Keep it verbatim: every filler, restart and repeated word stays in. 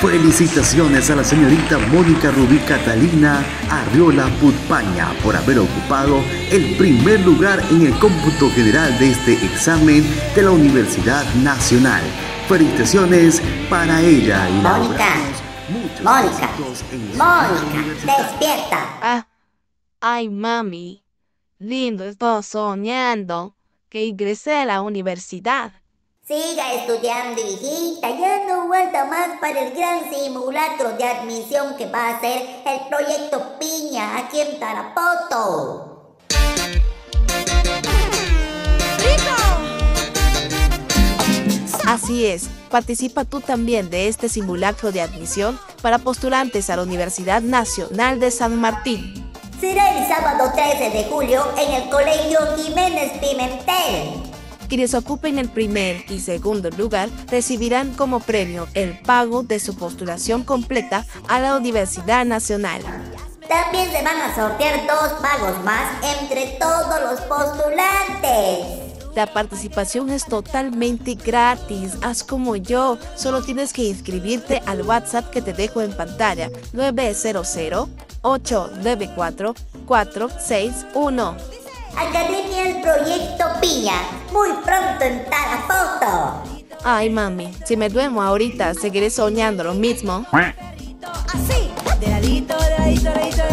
Felicitaciones a la señorita Mónica Rubí Catalina Arriola Putpaña por haber ocupado el primer lugar en el cómputo general de este examen de la Universidad Nacional. Felicitaciones para ella y la Mónica, Mónica, Mónica, despierta. Ah, ay mami, lindo estoy soñando que ingresé a la universidad. Siga estudiando, hijita, ya no falta más para el gran simulacro de admisión que va a ser el proyecto Piña aquí en Tarapoto. Así es, participa tú también de este simulacro de admisión para postulantes a la Universidad Nacional de San Martín. Será el sábado trece de julio en el Colegio Jiménez Pimentel. Quienes ocupen el primer y segundo lugar recibirán como premio el pago de su postulación completa a la Universidad Nacional. También se van a sortear dos pagos más entre todos los postulantes. La participación es totalmente gratis, haz como yo, solo tienes que inscribirte al WhatsApp que te dejo en pantalla, nueve cero cero, ocho nueve cuatro, cuatro seis uno. Academia El Proyecto Piña, muy pronto en Tarapoto. Ay mami, si me duermo ahorita seguiré soñando lo mismo. Así, de ladito, de ladito, de ladito.